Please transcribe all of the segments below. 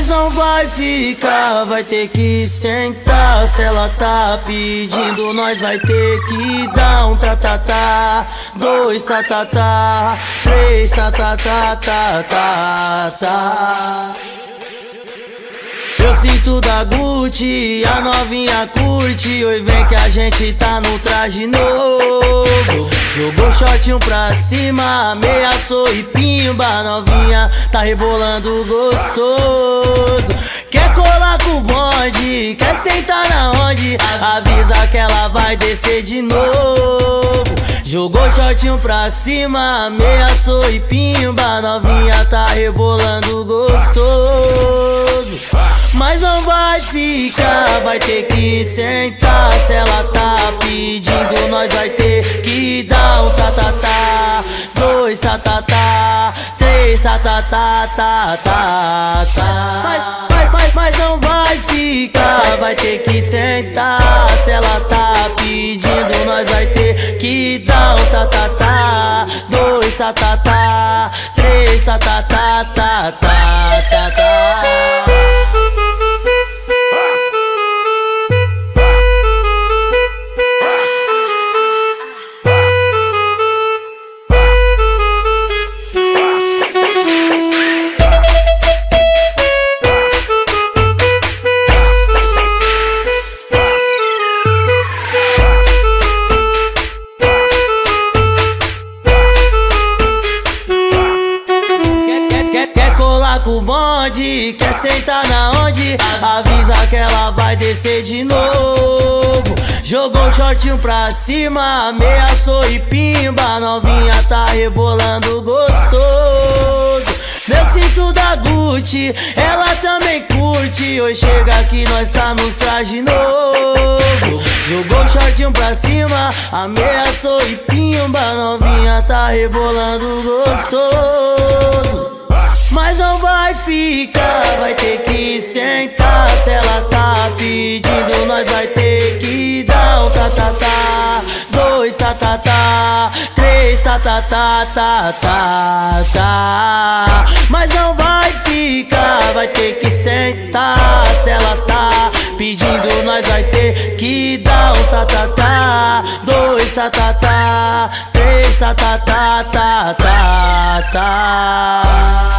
Mas não vai ficar, vai ter que sentar. Se ela tá pedindo, nós vai ter que dar um tá-tá-tá, dois tá-tá-tá, três tá-tá-tá-tá-tá-tá. Eu sinto da Gucci, a novinha curte. Oi, vem que a gente tá no traje novo. Jogou shortinho pra cima, ameaçou e pimba. Novinha tá rebolando gostoso. Quer colar com o bonde, quer sentar na onde? Avisa que ela vai descer de novo. Jogou shortinho pra cima, ameaçou e pimba. Novinha tá rebolando gostoso. Mas não vai ficar, vai ter que sentar. Se ela tá pedindo, nós vai ter que dar um tá-tá-tá, dois tá-tá-tá, três tá-tá-tá-tá-tá-tá. Mas não vai ficar, vai ter que sentar. Se ela tá pedindo, nós vai ter que dar um tá-tá-tá, dois tá-tá-tá, três tá-tá-tá-tá-tá-tá. Quer colar com o bonde, quer sentar na onde? Avisa que ela vai descer de novo. Jogou shortinho pra cima, ameaçou e pimba. Novinha tá rebolando gostoso. Meu cinto da Gucci, ela também curte. Hoje chega aqui, nós tá nos traje novo. Jogou shortinho pra cima, ameaçou e pimba. Novinha tá rebolando gostoso. Mas não vai ficar, vai ter que sentar. Se ela tá pedindo, nós vai ter que dar um tá-tá-tá, dois tá-tá-tá, três tá-tá-tá-tá-tá-tá. Mas não vai ficar, vai ter que sentar. Se ela tá pedindo, nós vai ter que dar um tá-tá-tá, dois tá-tá-tá, três tá-tá-tá-tá-tá-tá.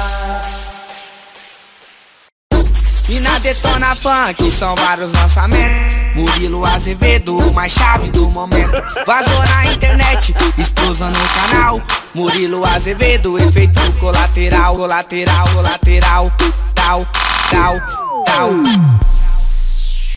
E na Detona Funk são vários lançamentos. Murilo Azevedo, o mais chave do momento. Vazou na internet, explosão no canal. Murilo Azevedo, efeito colateral, colateral, colateral, tal, tal, tal.